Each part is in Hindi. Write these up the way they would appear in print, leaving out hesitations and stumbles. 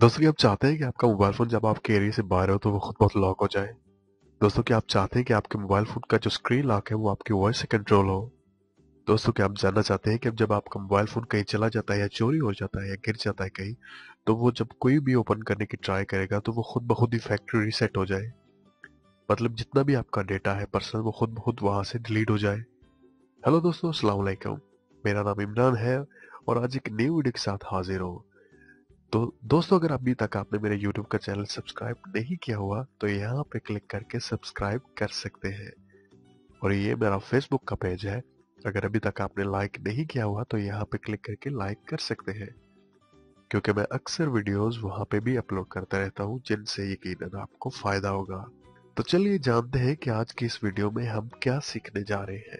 दोस्तों क्या आप चाहते हैं कि आपका मोबाइल फोन जब आपके एरिया से बाहर हो तो वो खुद बहुत लॉक हो जाए। दोस्तों क्या आप चाहते हैं कि आपके मोबाइल फोन का जो स्क्रीन लॉक है वो आपकी वॉइस से कंट्रोल हो। दोस्तों क्या आप जानना चाहते हैं कि अब जब आपका मोबाइल फोन कहीं चला जाता है या चोरी हो जाता है या गिर जाता है कहीं, तो वो जब कोई भी ओपन करने की ट्राई करेगा तो वो खुद ब खुद ही फैक्ट्री रीसेट हो जाए। मतलब जितना भी आपका डेटा है पर्सनल वो खुद ब खुद वहां से डिलीट हो जाए। हेलो दोस्तों, अस्सलाम वालेकुम। मेरा नाम इमरान है और आज एक न्यू वीडियो के साथ हाजिर हूँ। तो दोस्तों अगर अभी तक आपने मेरे YouTube का चैनल सब्सक्राइब नहीं किया हुआ तो यहाँ पे क्लिक करके सब्सक्राइब कर सकते हैं। और ये मेरा Facebook का पेज है। अगर अभी तक आपने लाइक नहीं किया हुआ तो यहाँ पे क्लिक करके लाइक कर सकते हैं, क्योंकि मैं अक्सर वीडियोस वहाँ पे भी अपलोड करता रहता हूँ जिनसे यकीनन आपको फायदा होगा। तो चलिए जानते हैं कि आज की इस वीडियो में हम क्या सीखने जा रहे हैं।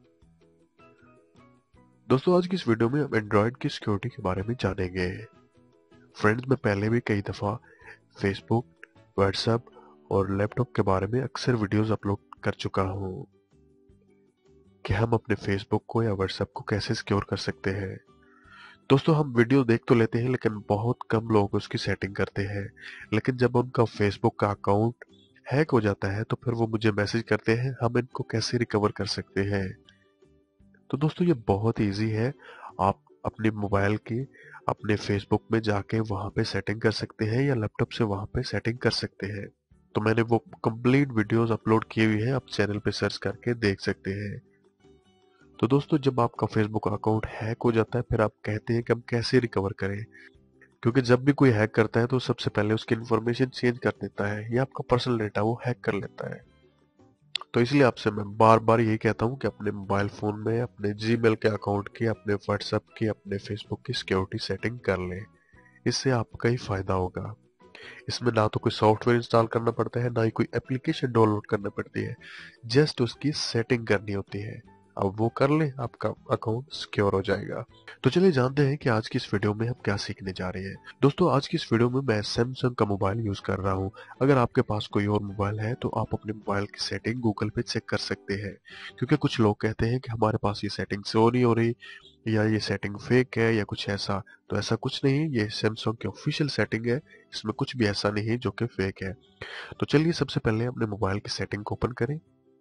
दोस्तों आज की इस वीडियो में हम एंड्रॉयड की सिक्योरिटी के बारे में जानेंगे। फ्रेंड्स, मैं पहले भी कई दफ़ा फेसबुक, व्हाट्सएप और लैपटॉप के बारे में अक्सर वीडियोस अपलोड कर चुका हूँ कि हम अपने फेसबुक को या व्हाट्सएप को कैसे सिक्योर कर सकते हैं। दोस्तों हम वीडियो देख तो लेते हैं लेकिन बहुत कम लोग उसकी सेटिंग करते हैं। लेकिन जब उनका फेसबुक का अकाउंट हैक हो जाता है तो फिर वो मुझे मैसेज करते हैं हम इनको कैसे रिकवर कर सकते हैं। तो दोस्तों ये बहुत ईजी है। आप अपने मोबाइल की अपने फेसबुक में जाके वहां पे सेटिंग कर सकते हैं या लैपटॉप से वहां पे सेटिंग कर सकते हैं। तो मैंने वो कंप्लीट वीडियोस अपलोड की हुई है, आप चैनल पे सर्च करके देख सकते हैं। तो दोस्तों जब आपका फेसबुक अकाउंट हैक हो जाता है फिर आप कहते हैं कि हम कैसे रिकवर करें, क्योंकि जब भी कोई हैक करता है तो सबसे पहले उसकी इन्फॉर्मेशन चेंज कर देता है या आपका पर्सनल डेटा वो हैक कर लेता है। तो इसलिए आपसे मैं बार बार यही कहता हूँ कि अपने मोबाइल फोन में अपने जीमेल के अकाउंट की, अपने व्हाट्सएप की, अपने फेसबुक की सिक्योरिटी सेटिंग कर लें। इससे आपका ही फायदा होगा। इसमें ना तो कोई सॉफ्टवेयर इंस्टॉल करना पड़ता है, ना ही कोई एप्लीकेशन डाउनलोड करना पड़ती है। जस्ट उसकी सेटिंग करनी होती है। अब वो कर ले, आपका अकाउंट सिक्योर हो जाएगा। तो चलिए जानते हैं कि आज की इस वीडियो में हम क्या सीखने जा रहे हैं। दोस्तों आज की इस वीडियो में मैं सैमसंग का मोबाइल यूज कर रहा हूँ। अगर आपके पास कोई और मोबाइल है तो आप अपने मोबाइल की सेटिंग गूगल पे चेक कर सकते हैं, क्योंकि कुछ लोग कहते हैं कि हमारे पास ये सेटिंग शो नहीं हो रही या ये सेटिंग फेक है या कुछ ऐसा। तो ऐसा कुछ नहीं, ये सैमसंग की ऑफिशियल सेटिंग है। इसमें कुछ भी ऐसा नहीं है जो कि फेक है। तो चलिए सबसे पहले अपने मोबाइल की सेटिंग को ओपन करें।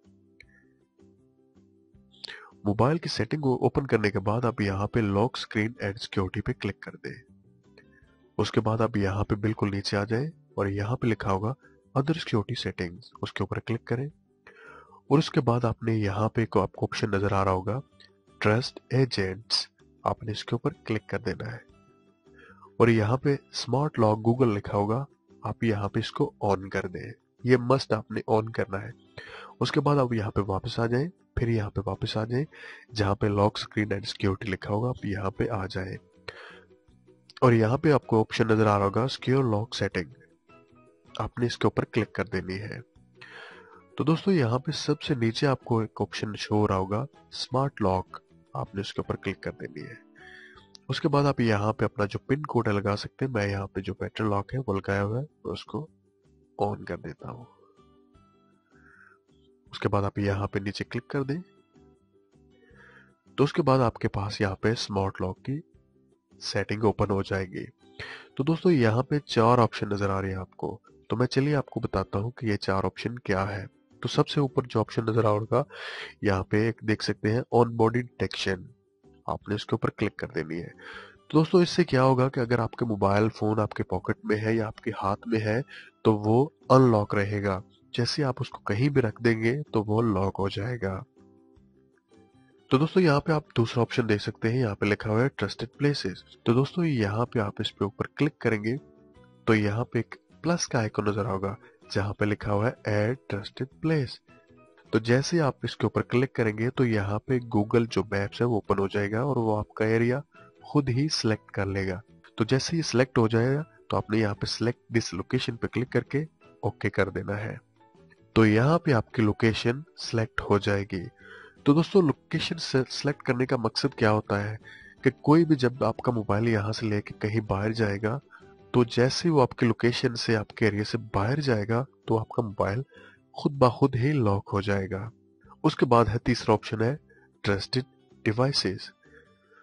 मोबाइल की सेटिंग को ओपन करने के बाद आप यहाँ पे लॉक स्क्रीन एंड सिक्योरिटी पे क्लिक कर दें। उसके बाद आप यहाँ पे बिल्कुल नीचे आ जाएं और यहाँ पे लिखा होगा अदर सिक्योरिटी सेटिंग्स, उसके ऊपर क्लिक करें। और उसके बाद आपने यहाँ पे आपको ऑप्शन नजर आ रहा होगा ट्रस्ट एजेंट्स, आपने इसके ऊपर क्लिक कर देना है। और यहाँ पे स्मार्ट लॉक गूगल लिखा होगा, आप यहाँ पे इसको ऑन कर दें। ये मस्ट आपने ऑन करना है। उसके बाद आप यहाँ पे वापस आ जाएं, फिर यहाँ पे वापस आ जाएं, जहाँ पे लॉक स्क्रीन एंड सिक्योरिटी लिखा होगा आप यहाँ पे आ जाएं। और यहाँ पे आपको ऑप्शन नजर आ रहा होगा सिक्योर लॉक सेटिंग, आपने इसके ऊपर क्लिक कर देनी है। तो दोस्तों यहाँ पे सबसे नीचे आपको एक ऑप्शन शो हो रहा होगा स्मार्ट लॉक, आपने इसके ऊपर क्लिक कर देनी है। उसके बाद आप यहाँ पे अपना जो पिन कोड है लगा सकते हैं। मैं यहाँ पे जो पैटर्न लॉक है वो लगाया हुआ है, मैं उसको ऑन कर देता हूँ। उसके बाद आप यहाँ पे नीचे क्लिक कर दें। तो उसके बाद आपके पास यहाँ पे स्मार्ट लॉक की सेटिंग ओपन हो जाएगी। तो दोस्तों यहाँ पे 4 ऑप्शन नजर आ रहे हैं आपको। तो मैं चलिए आपको बताता हूँ कि ये 4 ऑप्शन क्या है। तो सबसे ऊपर जो ऑप्शन नजर आ रहा होगा, यहाँ पे एक देख सकते हैं ऑन बॉडी डिटेक्शन, आपने इसके ऊपर क्लिक कर देनी है। तो दोस्तों इससे क्या होगा कि अगर आपके मोबाइल फोन आपके पॉकेट में है या आपके हाथ में है तो वो अनलॉक रहेगा। जैसे आप उसको कहीं भी रख देंगे तो वो लॉक हो जाएगा। तो दोस्तों यहाँ पे आप दूसरा ऑप्शन देख सकते हैं, यहाँ पे लिखा हुआ है ट्रस्टेड प्लेसेस। तो दोस्तों यहाँ पे आप इस पे ऊपर क्लिक करेंगे तो यहाँ पे एक प्लस का आइकन नजर होगा जहाँ पे लिखा हुआ है ऐड ट्रस्टेड प्लेस। तो जैसे आप इसके ऊपर क्लिक करेंगे तो यहाँ पे गूगल जो मैप्स है वो ओपन हो जाएगा और वो आपका एरिया खुद ही सिलेक्ट कर लेगा। तो जैसे ही सिलेक्ट हो जाएगा तो आपने यहाँ पे सिलेक्ट दिस लोकेशन पे क्लिक करके ओके कर देना है। तो यहाँ पे आपकी लोकेशन सिलेक्ट हो जाएगी। तो दोस्तों लोकेशन सेलेक्ट करने का मकसद क्या होता है कि कोई भी जब आपका मोबाइल यहाँ से लेके कहीं बाहर जाएगा तो जैसे वो आपके लोकेशन से आपके एरिया से बाहर जाएगा तो आपका मोबाइल खुद ब खुद ही लॉक हो जाएगा। उसके बाद है तीसरा ऑप्शन है ट्रस्टेड डिवाइसेस।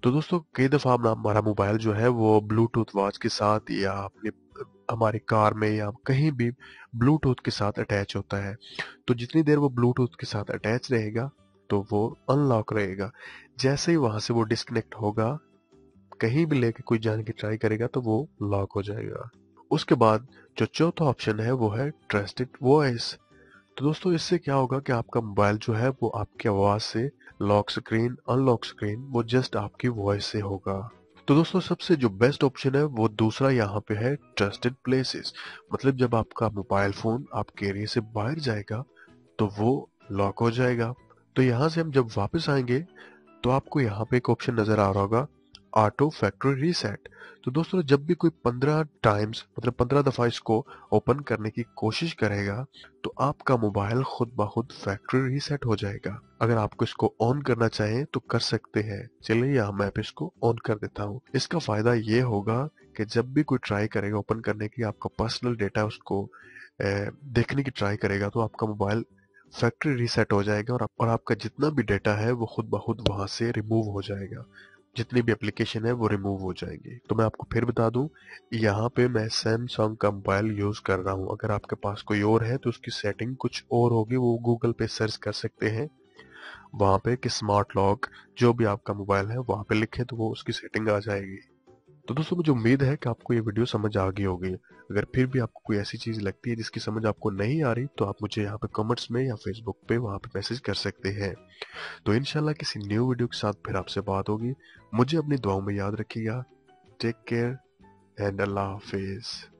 तो दोस्तों कई दफ़ा हमारा मोबाइल जो है वो ब्लूटूथ वॉच के साथ या अपने हमारी कार में या कहीं भी ब्लूटूथ के साथ अटैच होता है। तो जितनी देर वो ब्लूटूथ के साथ अटैच रहेगा तो वो अनलॉक रहेगा। जैसे ही वहां से वो डिस्कनेक्ट होगा, कहीं भी लेके कोई जाने की ट्राई करेगा तो वो लॉक हो जाएगा। उसके बाद जो चौथा ऑप्शन है वो है ट्रस्टेड वॉइस। तो दोस्तों इससे क्या होगा कि आपका मोबाइल जो है वो आपकी आवाज से लॉक स्क्रीन अनलॉक स्क्रीन वो जस्ट आपकी वॉइस से होगा। तो दोस्तों सबसे जो बेस्ट ऑप्शन है वो दूसरा यहाँ पे है ट्रस्टेड प्लेसेस। मतलब जब आपका मोबाइल फोन आपके एरिया से बाहर जाएगा तो वो लॉक हो जाएगा। तो यहाँ से हम जब वापस आएंगे तो आपको यहाँ पे एक ऑप्शन नजर आ रहा होगा, ऑटो फैक्ट्री रीसेट। तो दोस्तों जब भी कोई 15 टाइम्स मतलब 15 दफा इसको ओपन करने की कोशिश करेगा तो आपका मोबाइल खुद ब खुद फैक्ट्री रीसेट हो जाएगा। अगर आपको इसको ऑन करना चाहें तो कर सकते हैं। चलिए यहाँ मैं इसको ऑन कर देता हूँ। इसका फायदा ये होगा कि जब भी कोई ट्राई करेगा ओपन करने की, आपका पर्सनल डेटा उसको देखने की ट्राई करेगा तो आपका मोबाइल फैक्ट्री रीसेट हो जाएगा और आपका जितना भी डेटा है वो खुद ब खुद वहां से रिमूव हो जाएगा। जितनी भी एप्लीकेशन है वो रिमूव हो जाएंगी। तो मैं आपको फिर बता दूं, यहाँ पे मैं सैमसंग का मोबाइल यूज कर रहा हूँ। अगर आपके पास कोई और है तो उसकी सेटिंग कुछ और होगी, वो गूगल पे सर्च कर सकते हैं। वहां पे कि स्मार्ट लॉक जो भी आपका मोबाइल है वहां पे लिखे तो वो उसकी सेटिंग आ जाएगी। तो दोस्तों मुझे उम्मीद है कि आपको ये वीडियो समझ आ गई होगी। अगर फिर भी आपको कोई ऐसी चीज लगती है जिसकी समझ आपको नहीं आ रही तो आप मुझे यहाँ पे कमेंट्स में या फेसबुक पे वहां पे मैसेज कर सकते हैं। तो इंशाल्लाह किसी न्यू वीडियो के साथ फिर आपसे बात होगी। मुझे अपनी दुआओं में याद रखिएगा। टेक केयर एंड अल्लाह हाफिज।